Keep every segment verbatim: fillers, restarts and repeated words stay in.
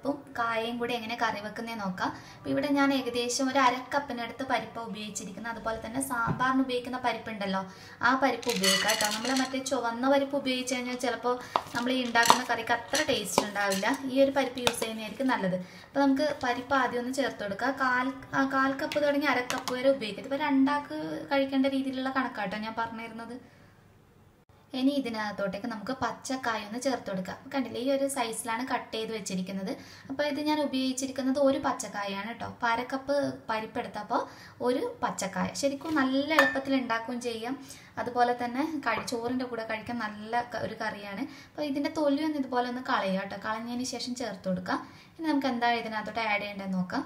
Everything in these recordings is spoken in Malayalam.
പരിപ്പും കായയും കൂടി എങ്ങനെ കറി വെക്കുന്നതെന്ന് നോക്കാം. അപ്പോൾ ഇവിടെ ഞാൻ ഏകദേശം ഒരു അരക്കപ്പിനടുത്ത് പരിപ്പ് ഉപയോഗിച്ചിരിക്കുന്നത്. അതുപോലെ തന്നെ സാമ്പാറിന് ഉപയോഗിക്കുന്ന പരിപ്പുണ്ടല്ലോ, ആ പരിപ്പ് ഉപയോഗിക്കാം കേട്ടോ. നമ്മൾ മറ്റേ ചുവന്ന പരിപ്പ് ഉപയോഗിച്ച് കഴിഞ്ഞാൽ ചിലപ്പോൾ നമ്മൾ ഈ ഉണ്ടാക്കുന്ന കറിക്ക് അത്ര ടേസ്റ്റ് ഉണ്ടാവില്ല. ഈ ഒരു പരിപ്പ് യൂസ് ചെയ്യുന്നതായിരിക്കും നല്ലത്. അപ്പോൾ നമുക്ക് പരിപ്പ് ആദ്യം ഒന്ന് ചേർത്ത് കൊടുക്കുക. കാൽ കാൽ കപ്പ് തുടങ്ങി അരക്കപ്പ് വരെ ഉപയോഗിക്കുക. ഇപ്പോൾ രണ്ടാൾക്ക് കഴിക്കേണ്ട രീതിയിലുള്ള കണക്കാട്ടോ ഞാൻ പറഞ്ഞിരുന്നത്. ഇനി ഇതിനകത്തോട്ടേക്ക് നമുക്ക് പച്ചക്കായ ഒന്ന് ചേർത്ത് കൊടുക്കാം. കണ്ടില്ലേ, ഈ ഒരു സൈസിലാണ് കട്ട് ചെയ്ത് വെച്ചിരിക്കുന്നത്. അപ്പോൾ ഇത് ഞാൻ ഉപയോഗിച്ചിരിക്കുന്നത് ഒരു പച്ചക്കായാണ് കേട്ടോ. അപ്പോൾ അരക്കപ്പ് പരിപ്പെടുത്തപ്പോൾ ഒരു പച്ചക്കായ. ശരിക്കും നല്ല എളുപ്പത്തിൽ ഉണ്ടാക്കുകയും ചെയ്യാം. അതുപോലെ തന്നെ കഴി ചോറിൻ്റെ കൂടെ കഴിക്കാൻ നല്ല ഒരു കറിയാണ്. അപ്പോൾ ഇതിൻ്റെ തൊലിയൊന്ന് ഇതുപോലെ ഒന്ന് കളയുക കേട്ടോ. കളഞ്ഞതിന് ശേഷം ചേർത്ത് കൊടുക്കാം. ഇനി നമുക്ക് എന്താ ഇതിനകത്തോട്ട് ആഡ് ചെയ്യേണ്ടതെന്ന് നോക്കാം.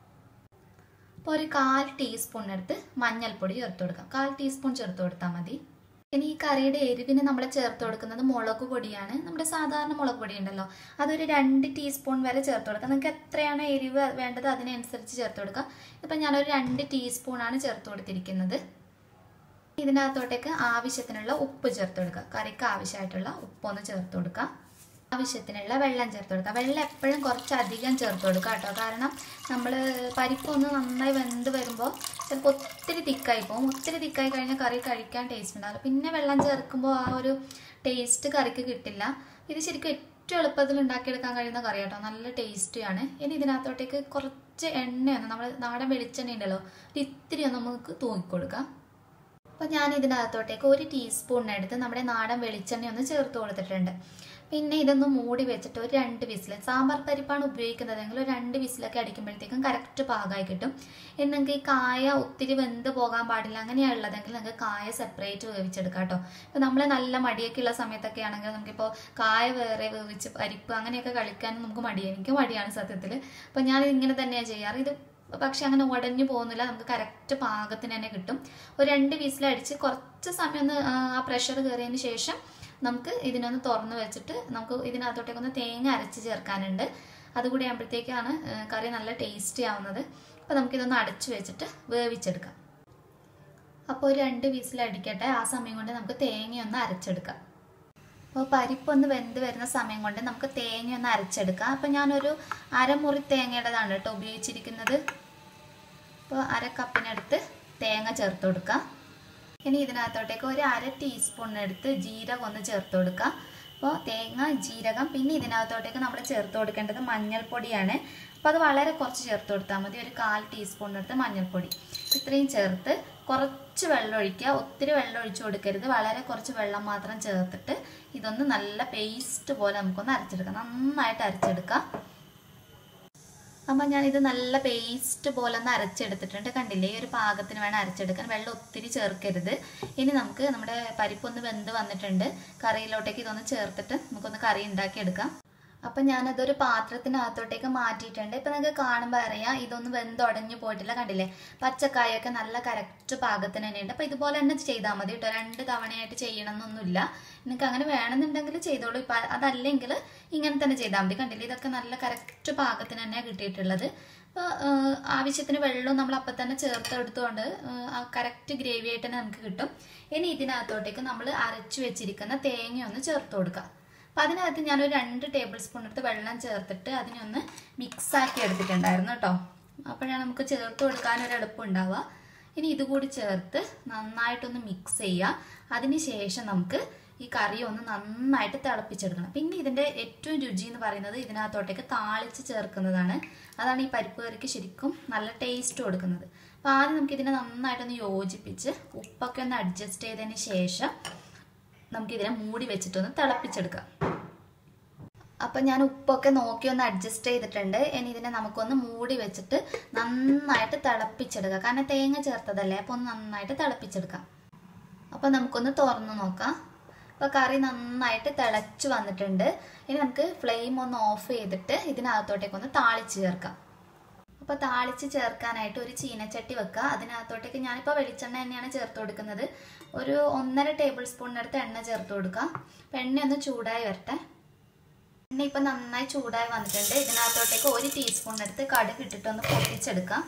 അപ്പോൾ ഒരു കാൽ ടീസ്പൂണിനടുത്ത് മഞ്ഞൾപ്പൊടി ചേർത്ത് കൊടുക്കാം. കാൽ ടീസ്പൂൺ ചേർത്ത് കൊടുത്താൽ മതി. ഇനി ഈ കറിയുടെ എരിവിന് നമ്മൾ ചേർത്ത് കൊടുക്കുന്നത് മുളക് പൊടിയാണ്. നമ്മുടെ സാധാരണ മുളക് പൊടി ഉണ്ടല്ലോ, അതൊരു രണ്ട് ടീസ്പൂൺ വരെ ചേർത്ത് കൊടുക്കുക. നിങ്ങൾക്ക് എത്രയാണ് എരിവ് വേണ്ടത് അതിനനുസരിച്ച് ചേർത്ത് കൊടുക്കുക. ഇപ്പം ഞാനൊരു രണ്ട് ടീസ്പൂണാണ് ചേർത്ത് കൊടുത്തിരിക്കുന്നത്. ഇതിനകത്തോട്ടേക്ക് ആവശ്യത്തിനുള്ള ഉപ്പ് ചേർത്ത് കൊടുക്കുക. കറിക്ക് ആവശ്യമായിട്ടുള്ള ഉപ്പൊന്ന് ചേർത്ത് കൊടുക്കുക. ആവശ്യത്തിനുള്ള വെള്ളം ചേർത്ത് കൊടുക്കുക. വെള്ളം എപ്പോഴും കുറച്ചധികം ചേർത്ത് കൊടുക്കുക കേട്ടോ. കാരണം നമ്മൾ പരിപ്പൊന്ന് നന്നായി വെന്ത് വരുമ്പോൾ ചിലപ്പോൾ ഒത്തിരി തിക്കായി പോകും. ഒത്തിരി തിക്കായി കഴിഞ്ഞാൽ കറി കഴിക്കാൻ ടേസ്റ്റ് ഉണ്ടാവില്ല. പിന്നെ വെള്ളം ചേർക്കുമ്പോൾ ആ ഒരു ടേസ്റ്റ് കറിക്ക് കിട്ടില്ല. ഇത് ശരിക്കും ഏറ്റവും എളുപ്പത്തിൽ ഉണ്ടാക്കിയെടുക്കാൻ കഴിയുന്ന കറി കേട്ടോ. നല്ല ടേസ്റ്റിയാണ്. ഇനി ഇതിനകത്തോട്ടേക്ക് കുറച്ച് എണ്ണയൊന്ന്, നമ്മൾ നാടൻ വെളിച്ചെണ്ണ ഉണ്ടല്ലോ, ഇത്തിരി ഒന്ന് നമുക്ക് തൂങ്ങിക്കൊടുക്കാം. അപ്പോൾ ഞാൻ ഇതിനകത്തോട്ടേക്ക് ഒരു ടീസ്പൂണിനടുത്ത് നമ്മുടെ നാടൻ വെളിച്ചെണ്ണ ഒന്ന് ചേർത്ത് കൊടുത്തിട്ടുണ്ട്. പിന്നെ ഇതൊന്ന് മൂടി വെച്ചിട്ട് ഒരു രണ്ട് വിസിൽ, സാമ്പാർ പരിപ്പാണ് ഉപയോഗിക്കുന്നതെങ്കിൽ ഒരു രണ്ട് വിസിലൊക്കെ അടിക്കുമ്പോഴത്തേക്കും കറക്റ്റ് പാകമായി കിട്ടും. ഇനി നിങ്ങൾക്ക് ഈ കായ ഒത്തിരി വെന്ത് പോകാൻ പാടില്ല അങ്ങനെയുള്ളതെങ്കിൽ നിങ്ങൾക്ക് കായ സെപ്പറേറ്റ് വേവിച്ചെടുക്കാം കേട്ടോ. ഇപ്പോൾ നമ്മൾ നല്ല മടിയൊക്കെ ഉള്ള സമയത്തൊക്കെ ആണെങ്കിൽ നമുക്കിപ്പോൾ കായ വേറെ വേവിച്ച് പരിപ്പ് അങ്ങനെയൊക്കെ കളിക്കാനും നമുക്ക് മടിയാണ്. എനിക്ക് മടിയാണ് സത്യത്തിൽ. അപ്പോൾ ഞാൻ ഇങ്ങനെ തന്നെയാണ് ചെയ്യാറ്. ഇത് പക്ഷെ അങ്ങനെ ഉടഞ്ഞു പോകുന്നില്ല, നമുക്ക് കറക്റ്റ് പാകത്തിന് തന്നെ കിട്ടും. ഒരു രണ്ട് വിസിലടിച്ച് കുറച്ച് സമയം ഒന്ന് ആ പ്രഷർ കയറിയതിന് ശേഷം നമുക്ക് ഇതിനൊന്ന് തുറന്ന് വെച്ചിട്ട് നമുക്ക് ഇതിനകത്തോട്ടേക്കൊന്ന് തേങ്ങ അരച്ച് ചേർക്കാനുണ്ട്. അതുകൂടി ആകുമ്പോഴത്തേക്കാണ് കറി നല്ല ടേസ്റ്റി ആവുന്നത്. അപ്പോൾ നമുക്കിതൊന്ന് അടച്ചു വെച്ചിട്ട് വേവിച്ചെടുക്കാം. അപ്പോൾ ഒരു രണ്ട് വിസിലടിക്കട്ടെ. ആ സമയം കൊണ്ട് നമുക്ക് തേങ്ങയൊന്ന് അരച്ചെടുക്കാം. അപ്പോൾ പരിപ്പൊന്ന് വെന്ത് വരുന്ന സമയം കൊണ്ട് നമുക്ക് തേങ്ങയൊന്ന് അരച്ചെടുക്കാം. അപ്പോൾ ഞാനൊരു അരമുറി തേങ്ങയുടേതാണ് കേട്ടോ ഉപയോഗിച്ചിരിക്കുന്നത്. അപ്പോൾ അര കപ്പിനടുത്ത് തേങ്ങ ചേർത്ത് കൊടുക്കാം. ഇനി ഇതിനകത്തോട്ടേക്ക് ഒരു അര ടീസ്പൂണിനടുത്ത് ജീരകം ഒന്ന് ചേർത്ത് കൊടുക്കാം. അപ്പോൾ തേങ്ങ, ജീരകം, പിന്നെ ഇതിനകത്തോട്ടേക്ക് നമ്മൾ ചേർത്ത് കൊടുക്കേണ്ടത് മഞ്ഞൾപ്പൊടിയാണ്. അപ്പോൾ അത് വളരെ കുറച്ച് ചേർത്ത് കൊടുത്താൽ മതി. ഒരു കാൽ ടീസ്പൂണിനടുത്ത് മഞ്ഞൾപ്പൊടി. ഇത്രയും ചേർത്ത് കുറച്ച് വെള്ളം ഒഴിക്കുക. ഒത്തിരി വെള്ളം ഒഴിച്ചു കൊടുക്കരുത്. വളരെ കുറച്ച് വെള്ളം മാത്രം ചേർത്തിട്ട് ഇതൊന്ന് നല്ല പേസ്റ്റ് പോലെ നമുക്കൊന്ന് അരച്ചെടുക്കാം. നന്നായിട്ട് അരച്ചെടുക്കാം. അപ്പോൾ ഞാനിത് നല്ല പേസ്റ്റ് പോലെ ഒന്ന് അരച്ചെടുത്തിട്ടുണ്ട്. കണ്ടില്ലേ, ഈ ഒരു പാകത്തിന് വേണം അരച്ചെടുക്കാൻ. വെള്ളം ഒത്തിരി ചേർക്കരുത്. ഇനി നമുക്ക് നമ്മുടെ പരിപ്പൊന്ന് വെന്ത് വന്നിട്ടുണ്ട്. കറിയിലോട്ടേക്ക് ഇതൊന്ന് ചേർത്തിട്ട് നമുക്കൊന്ന് കറി ഉണ്ടാക്കിയെടുക്കാം. അപ്പം ഞാനതൊരു പാത്രത്തിനകത്തോട്ടേക്ക് മാറ്റിയിട്ടുണ്ട്. ഇപ്പം നിങ്ങൾക്ക് കാണുമ്പോൾ അറിയാം ഇതൊന്ന് വെന്തുടഞ്ഞു പോയിട്ടില്ല. കണ്ടില്ലേ, പച്ചക്കായൊക്കെ നല്ല കറക്റ്റ് പാകത്തിന് തന്നെയുണ്ട്. അപ്പോൾ ഇതുപോലെ തന്നെ ചെയ്താൽ മതി കേട്ടോ. രണ്ട് തവണയായിട്ട് ചെയ്യണമെന്നൊന്നുമില്ല. നിങ്ങൾക്ക് അങ്ങനെ വേണമെന്നുണ്ടെങ്കിൽ ചെയ്തോളൂ. ഇപ്പം അതല്ലെങ്കിൽ ഇങ്ങനെ തന്നെ ചെയ്താൽ മതി. കണ്ടില്ലേ, ഇതൊക്കെ നല്ല കറക്റ്റ് പാകത്തിന് തന്നെയാണ് കിട്ടിയിട്ടുള്ളത്. അപ്പോൾ ആവശ്യത്തിന് വെള്ളവും നമ്മൾ അപ്പം തന്നെ ചേർത്ത് എടുത്തുകൊണ്ട് ആ കറക്റ്റ് ഗ്രേവി ആയിട്ട് തന്നെ നമുക്ക് കിട്ടും. ഇനി ഇതിനകത്തോട്ടേക്ക് നമ്മൾ അരച്ചു വെച്ചിരിക്കുന്ന തേങ്ങയൊന്ന് ചേർത്ത് കൊടുക്കാം. അപ്പോൾ അതിനകത്ത് ഞാനൊരു രണ്ട് ടേബിൾ സ്പൂൺ എടുത്ത് വെള്ളം ചേർത്തിട്ട് അതിനൊന്ന് മിക്സാക്കി എടുത്തിട്ടുണ്ടായിരുന്നു കേട്ടോ. അപ്പോഴാണ് നമുക്ക് ചേർത്ത് കൊടുക്കാനൊരു എളുപ്പം ഉണ്ടാവുക. ഇനി ഇതുകൂടി ചേർത്ത് നന്നായിട്ടൊന്ന് മിക്സ് ചെയ്യുക. അതിന് ശേഷം നമുക്ക് ഈ കറി ഒന്ന് നന്നായിട്ട് തിളപ്പിച്ചെടുക്കണം. പിന്നെ ഇതിൻ്റെ ഏറ്റവും രുചി എന്ന് പറയുന്നത് ഇതിനകത്തോട്ടേക്ക് താളിച്ച് ചേർക്കുന്നതാണ്. അതാണ് ഈ പരിപ്പ് കറിക്ക് ശരിക്കും നല്ല ടേസ്റ്റ് കൊടുക്കുന്നത്. അപ്പോൾ ആദ്യം നമുക്കിതിനെ നന്നായിട്ടൊന്ന് യോജിപ്പിച്ച് ഉപ്പൊക്കെ ഒന്ന് അഡ്ജസ്റ്റ് ചെയ്തതിന് ശേഷം നമുക്കിതിനെ മൂടി വെച്ചിട്ടൊന്ന് തിളപ്പിച്ചെടുക്കാം. അപ്പം ഞാൻ ഉപ്പൊക്കെ നോക്കി ഒന്ന് അഡ്ജസ്റ്റ് ചെയ്തിട്ടുണ്ട്. ഇനി ഇതിനെ നമുക്കൊന്ന് മൂടി വെച്ചിട്ട് നന്നായിട്ട് തിളപ്പിച്ചെടുക്കാം. കാരണം തേങ്ങ ചേർത്തതല്ലേ, അപ്പോൾ ഒന്ന് നന്നായിട്ട് തിളപ്പിച്ചെടുക്കാം. അപ്പോൾ നമുക്കൊന്ന് തുറന്ന് നോക്കാം. അപ്പോൾ കറി നന്നായിട്ട് തിളച്ച് വന്നിട്ടുണ്ട്. ഇനി നമുക്ക് ഫ്ലെയിം ഒന്ന് ഓഫ് ചെയ്തിട്ട് ഇതിനകത്തോട്ടേക്കൊന്ന് താളിച്ച് ചേർക്കാം. അപ്പോൾ താളിച്ച് ചേർക്കാനായിട്ട് ഒരു ചീനച്ചട്ടി വെക്കുക. അതിനകത്തോട്ടേക്ക് ഞാനിപ്പോൾ വെളിച്ചെണ്ണ തന്നെയാണ് ചേർത്ത് കൊടുക്കുന്നത്. ഒരു ഒന്നര ടേബിൾ സ്പൂണിനടുത്ത് എണ്ണ ചേർത്ത് കൊടുക്കാം. അപ്പോൾ എണ്ണ ഒന്ന് ചൂടായി വരട്ടെ. എണ്ണ ഇപ്പം നന്നായി ചൂടായി വന്നിട്ടുണ്ട്. ഇതിനകത്തോട്ടേക്ക് ഒരു ടീസ്പൂണിനടുത്ത് കടുക് ഇട്ടിട്ടൊന്ന് പൊട്ടിച്ചെടുക്കാം.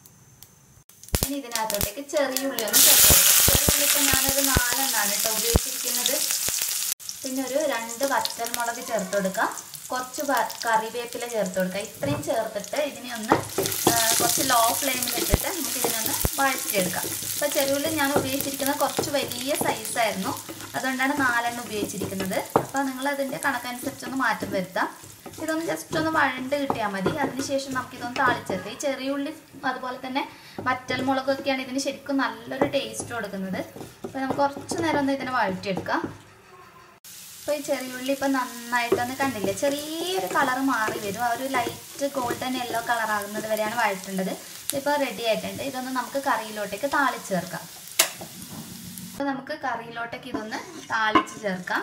ഇനി ഇതിനകത്തോട്ടേക്ക് ചെറിയ ഉള്ളി ഒന്ന് ചേർത്ത് കൊടുക്കാം. ചെറിയ ഉള്ളി ഇപ്പം ഞാനൊരു നാലെണ്ണമാണ് കേട്ടോ ഉപയോഗിച്ചിരിക്കുന്നത്. പിന്നെ ഒരു രണ്ട് വറ്റൽമുളക് ചേർത്ത് കൊടുക്കാം. കുറച്ച് കറിവേപ്പില ചേർത്ത് കൊടുക്കുക. ഇത്രയും ചേർത്തിട്ട് ഇതിനെ ഒന്ന് കുറച്ച് ലോ ഫ്ലെയിമിൽ ഇട്ടിട്ട് നമുക്ക് ഇതിനൊന്ന് വഴറ്റിയെടുക്കാം. ഇപ്പോൾ ചെറിയുള്ളി ഞാൻ ഉപയോഗിച്ചിരിക്കുന്ന കുറച്ച് വലിയ സൈസായിരുന്നു, അതുകൊണ്ടാണ് നാലെണ്ണം ഉപയോഗിച്ചിരിക്കുന്നത്. അപ്പോൾ നിങ്ങൾ അതിൻ്റെ കണക്കനുസരിച്ചൊന്ന് മാറ്റം വരുത്താം. ഇതൊന്ന് ജസ്റ്റ് ഒന്ന് വഴണ്ട് കിട്ടിയാൽ മതി. അതിനുശേഷം നമുക്കിതൊന്ന് താളിച്ചെടുക്കാം. ഈ ചെറിയുള്ളി അതുപോലെ തന്നെ വറ്റൽമുളകൊക്കെയാണ് ഇതിന് ശരിക്കും നല്ലൊരു ടേസ്റ്റ് കൊടുക്കുന്നത്. അപ്പോൾ നമുക്ക് കുറച്ച് നേരം ഒന്ന് ഇതിനെ വഴറ്റിയെടുക്കാം. അപ്പോൾ ഈ ചെറിയുള്ളി ഇപ്പം നന്നായിട്ടൊന്ന് കണ്ടില്ലേ, ചെറിയൊരു കളർ മാറി വരും. ആ ഒരു ലൈറ്റ് ഗോൾഡൻ യെല്ലോ കളറാകുന്നത് വരെയാണ് വഴറ്റേണ്ടത്. ഇതിപ്പോൾ റെഡി ആയിട്ടുണ്ട്. ഇതൊന്ന് നമുക്ക് കറിയിലോട്ടേക്ക് താളിച്ച് ചേർക്കാം. അപ്പോൾ നമുക്ക് കറിയിലോട്ടേക്ക് ഇതൊന്ന് താളിച്ച് ചേർക്കാം.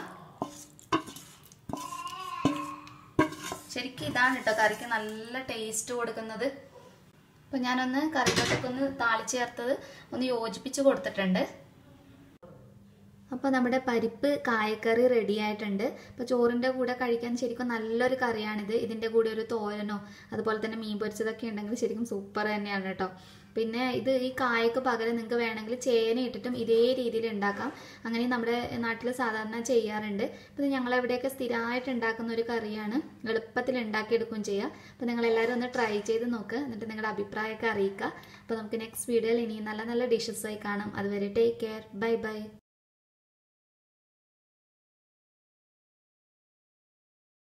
ശരിക്കും ഇതാണ് കേട്ടോ കറിക്ക് നല്ല ടേസ്റ്റ് കൊടുക്കുന്നത്. അപ്പോൾ ഞാനൊന്ന് കറിയിലോട്ടേക്ക് ഒന്ന് താളിച്ച് ചേർത്തത് ഒന്ന് യോജിപ്പിച്ച് കൊടുത്തിട്ടുണ്ട്. അപ്പോൾ നമ്മുടെ പരിപ്പ് കായക്കറി റെഡി ആയിട്ടുണ്ട്. അപ്പോൾ ചോറിൻ്റെ കൂടെ കഴിക്കാൻ ശരിക്കും നല്ലൊരു കറിയാണിത്. ഇതിൻ്റെ കൂടെ ഒരു തോരനോ അതുപോലെ തന്നെ മീൻ പൊരിച്ചതൊക്കെ ഉണ്ടെങ്കിൽ ശരിക്കും സൂപ്പർ തന്നെയാണ് കേട്ടോ. പിന്നെ ഇത് ഈ കായക്ക് പകരം നിങ്ങൾക്ക് വേണമെങ്കിൽ ചേന ഇട്ടിട്ടും ഇതേ രീതിയിൽ ഉണ്ടാക്കാം. അങ്ങനെ നമ്മുടെ നാട്ടിൽ സാധാരണ ചെയ്യാറുണ്ട്. അപ്പോൾ ഞങ്ങളെവിടെയൊക്കെ സ്ഥിരമായിട്ട് ഉണ്ടാക്കുന്ന ഒരു കറിയാണ്, എളുപ്പത്തിൽ ഉണ്ടാക്കിയെടുക്കുകയും ചെയ്യുക. അപ്പോൾ നിങ്ങളെല്ലാവരും ഒന്ന് ട്രൈ ചെയ്ത് നോക്കുക, എന്നിട്ട് നിങ്ങളുടെ അഭിപ്രായമൊക്കെ അറിയിക്കുക. അപ്പോൾ നമുക്ക് നെക്സ്റ്റ് വീഡിയോയിൽ ഇനി നല്ല നല്ല ഡിഷസായി കാണാം. അതുവരെ ടേക്ക് കെയർ, ബൈ ബൈ.